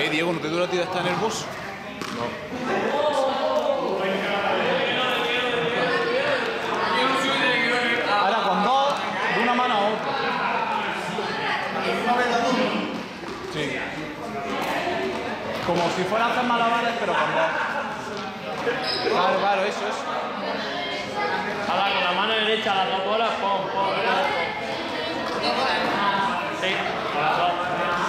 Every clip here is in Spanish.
¿Qué, Diego? ¿No te dura a ti de estar nervioso? No. Ahora con dos, de una mano a otra. Sí. Como si fuera a hacer malabares, pero con dos. Claro, claro, eso es. Ahora con la mano derecha las dos bolas, pom, pom, pom, pom. Sí, con las dos.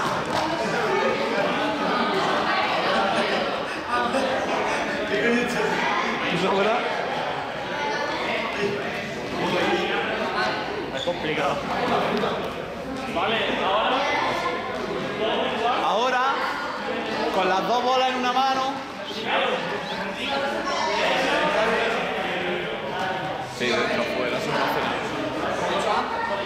¿Eso verdad? Es complicado. Vale, ahora. Ahora, con las dos bolas en una mano. Sí, dentro fuera, eso no hace nada.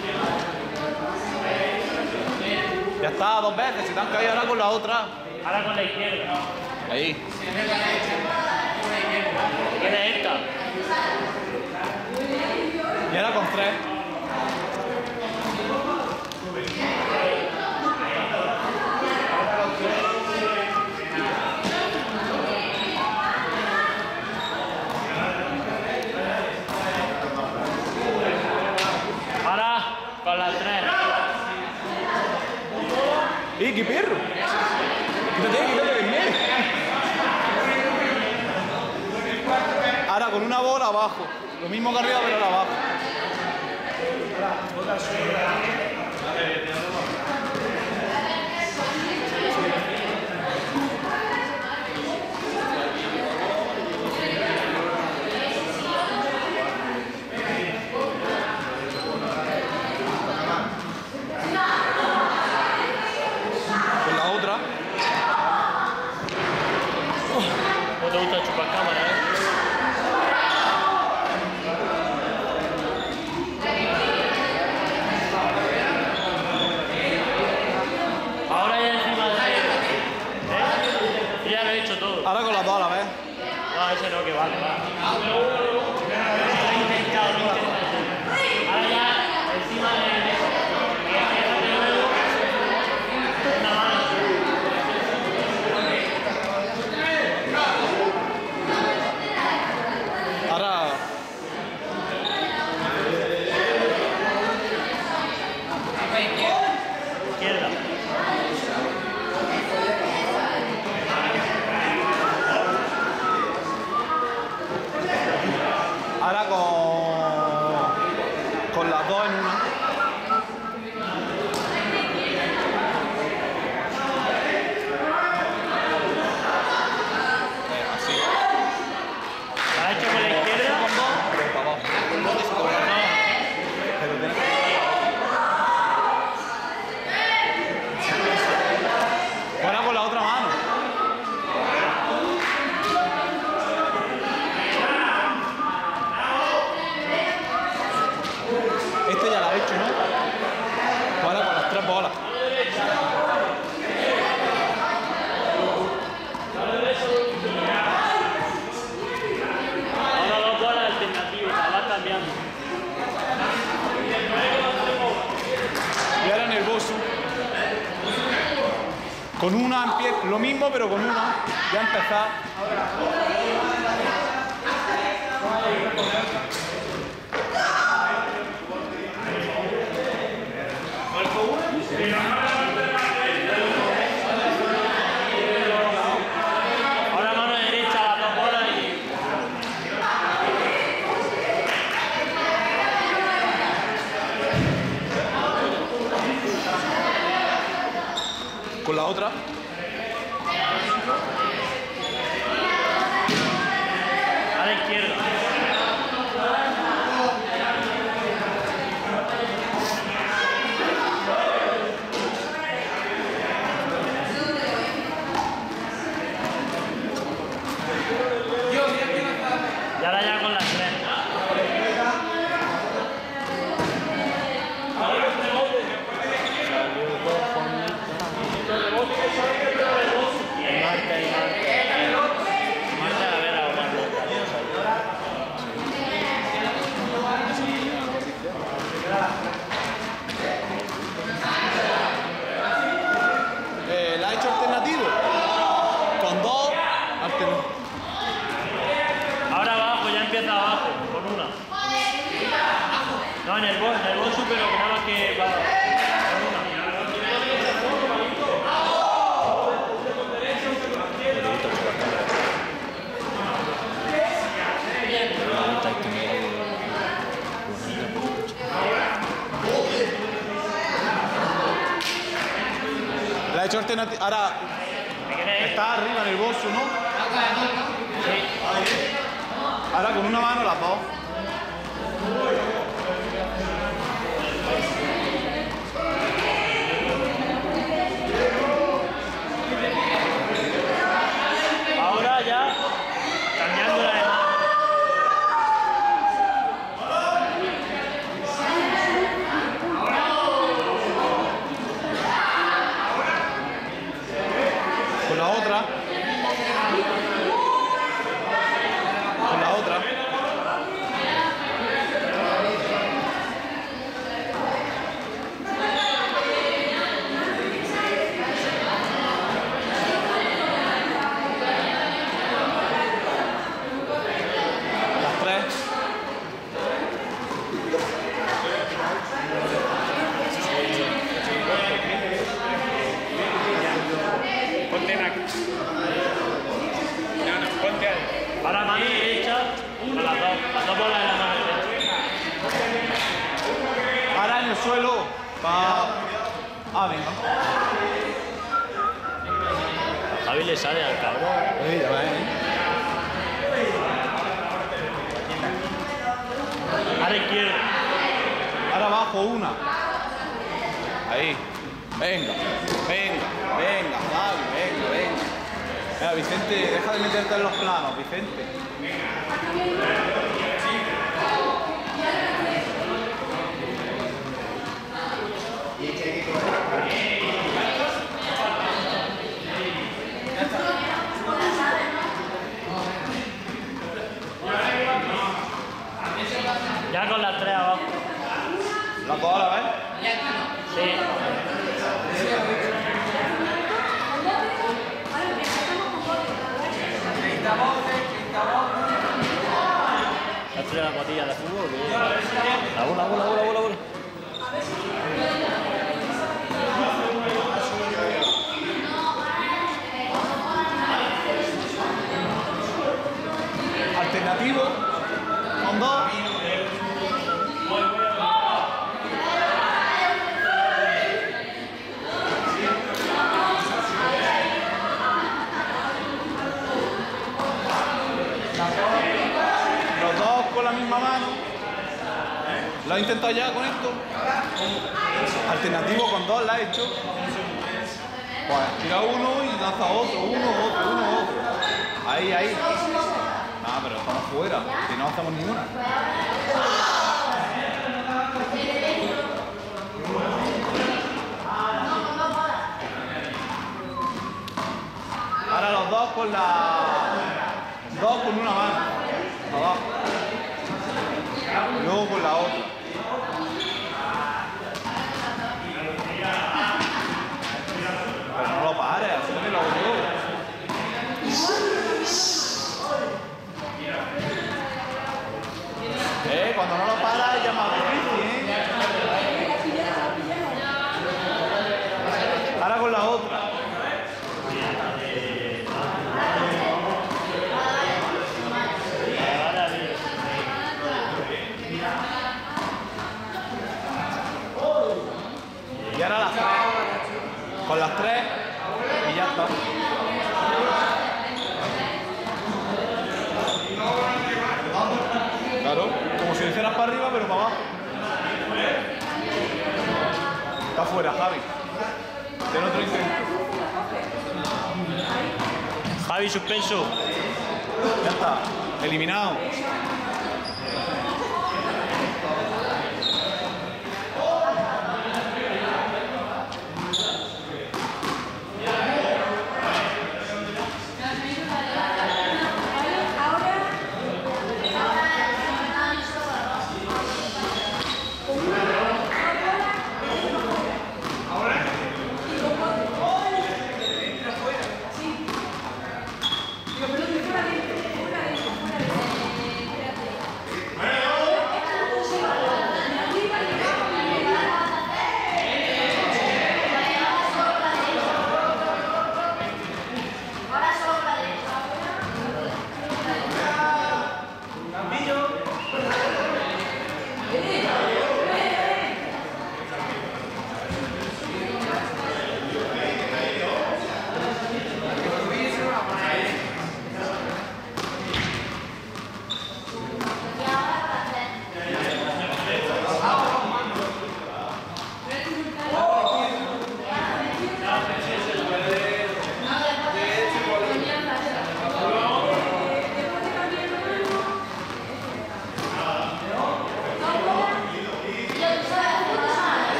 Ya está, dos veces, si te han caído ahora con la otra. Ahora con la izquierda. Ahí. ¿Quién es esta? Y ahora con tres. Ahora con las tres. ¡Y qué perro! Quítate del medio. Ahora con una bola abajo. Lo mismo que arriba, pero ahora abajo. Con la otra. ¿Cómo te gusta chupar cámara, Ahora ya encima de ya lo he hecho todo. Ahora con las dos a la vez. No, ese no, que vale, va. Lo he intentado. Ahora ya encima de una mano. Ahora. Izquierda. Ahora con las dos en una. Así. ¿La has hecho con la izquierda? Con dos, pero para abajo. Pero ahora con la otra mano. Este ya la he hecho, ¿no? Ahora con las tres bolas. Ahora dos bolas alternativas, la vas cambiando. Y ahora nervioso. Con una empieza lo mismo, pero con una. Ya empezar. Ahora mano derecha, las dos bolas y... Con la otra. A la izquierda. Y ahora ya con las tres. Marta, a ver, ahora. alternativa. Ahora está arriba en el bolso, ¿no? Sí. Ahora con una mano las dos. Ahora ya cambiando la mano. Con la otra. Con la otra. Las tres. Ponte en aquí. No, ponte ahí. Ahora mano derecha con las dos bolas en la mano derecha. Ahora en el suelo. Venga. A Javi le sale al cabrón. Ya va, A la izquierda. Ahora abajo una. Ahí. Venga, venga, venga, Javi, venga, venga. Venga, Vicente, deja de meterte en los planos, Vicente. Ya con las tres abajo. Las dos a la vez. Sí. ¿Has tirado la patilla de fútbol o qué? La bola. Alternativo. Con dos. Los dos con la misma mano. ¿Lo has intentado ya con esto? Alternativo con dos, la has hecho. Pues tira uno y lanza otro, uno, otro. Ahí. Ah, pero estamos fuera, si no hacemos ni una. Ahora los dos con dos con una mano. Abajo. Luego con la otra. Pero no lo pares, así lo hago yo. Cuando no lo paras ya más difícil, Ahora con la otra. Y ahora las tres. Con las tres y ya está. Claro, como si lo hicieras para arriba, pero para abajo. Está fuera, Javi. Ten otro intento. Javi, suspenso. Ya está. Eliminado.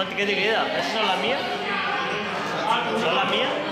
¿Qué te queda? ¿Esas son las mías? ¿Son las mías?